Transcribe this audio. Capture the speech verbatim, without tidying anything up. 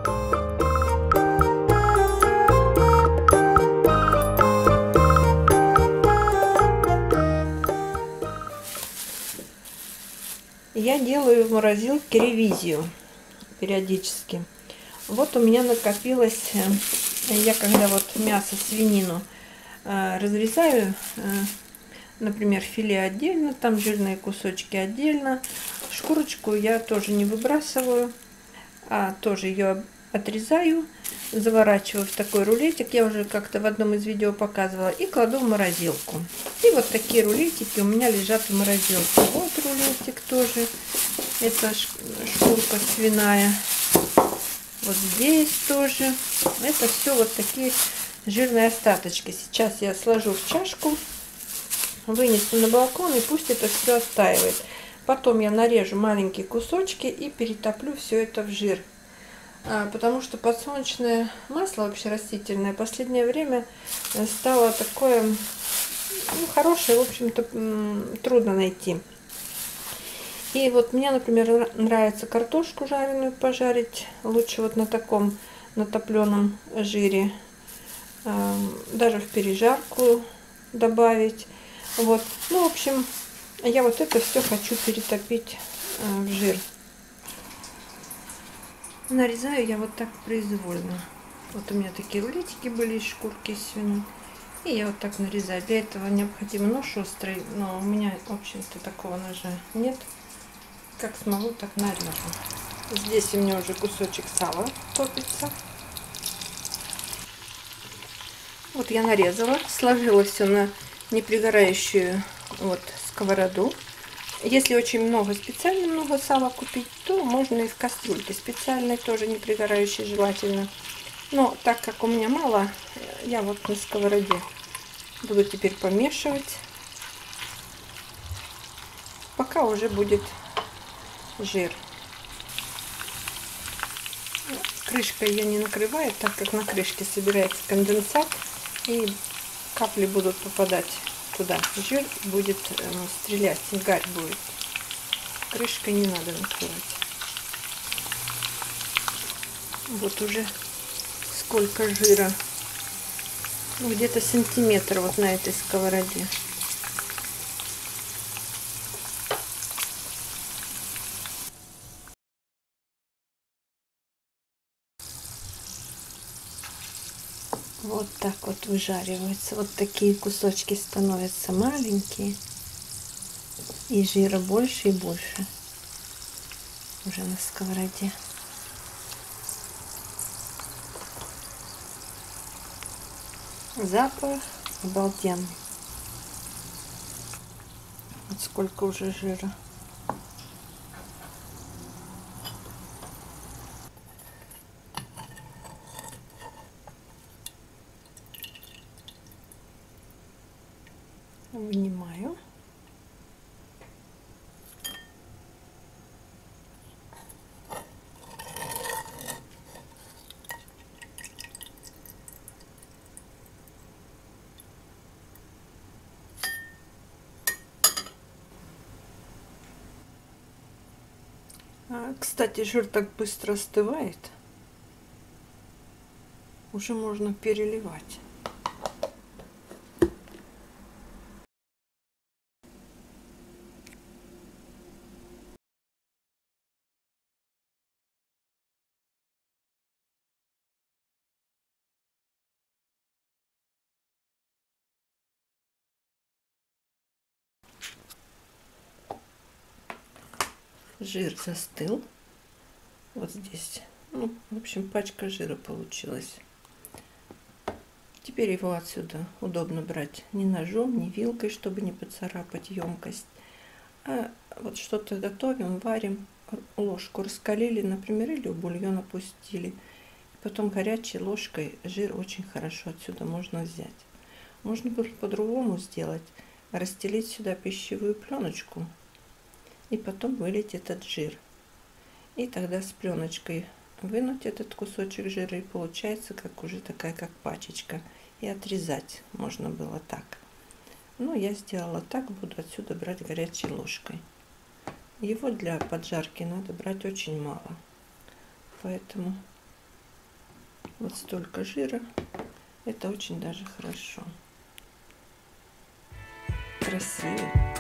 Я делаю в морозилке ревизию периодически. Вот у меня накопилось, я когда вот мясо, свинину разрезаю, например, филе отдельно, там жирные кусочки отдельно, шкурочку я тоже не выбрасываю, а тоже ее отрезаю, заворачиваю в такой рулетик, я уже как-то в одном из видео показывала, и кладу в морозилку. И вот такие рулетики у меня лежат в морозилке. Вот рулетик тоже, это шкурка свиная. Вот здесь тоже. Это все вот такие жирные остаточки. Сейчас я сложу в чашку, вынесу на балкон, и пусть это все оттаивает. Потом я нарежу маленькие кусочки и перетоплю все это в жир. А, потому что подсолнечное масло, вообще растительное, в последнее время стало такое, ну, хорошее, в общем-то, трудно найти. И вот мне, например, нравится картошку жареную пожарить, лучше вот на таком, на топленом жире, даже в пережарку добавить. Вот, ну, в общем, я вот это все хочу перетопить в жир. Нарезаю я вот так произвольно. Вот у меня такие рулетики были из шкурки из свинины. И я вот так нарезаю. Для этого необходим нож острый, но у меня, в общем-то, такого ножа нет. Как смогу, так нарежу. Здесь у меня уже кусочек сала топится. Вот я нарезала, сложила все на непригорающую вот сковороду. Если очень много, специально много сала купить, то можно и в кастрюльке специальной, тоже не пригорающей желательно. Но так как у меня мало, я вот на сковороде буду теперь помешивать, пока уже будет жир. Крышкой я не накрываю, так как на крышке собирается конденсат, и капли будут попадать туда. Жир будет э, стрелять, гарь будет. Крышкой не надо накрывать. Вот уже сколько жира. Где-то сантиметр вот на этой сковороде. Вот так вот выжариваются. Вот такие кусочки становятся маленькие. И жира больше и больше. Уже на сковороде. Запах обалденный. Вот сколько уже жира. Вынимаю. А, кстати, жир так быстро остывает. Уже можно переливать. Жир застыл. Вот здесь. Ну, в общем, пачка жира получилась. Теперь его отсюда удобно брать ни ножом, ни вилкой, чтобы не поцарапать емкость. А вот что-то готовим, варим, ложку раскалили, например, или в бульон опустили. Потом горячей ложкой жир очень хорошо отсюда можно взять. Можно было по-другому сделать. Расстелить сюда пищевую пленочку и потом вылить этот жир. И тогда с пленочкой вынуть этот кусочек жира, и получается как уже такая как пачечка. И отрезать можно было так. Но я сделала так, буду отсюда брать горячей ложкой. Его для поджарки надо брать очень мало. Поэтому Вот столько жира. Это очень даже хорошо. Красиво.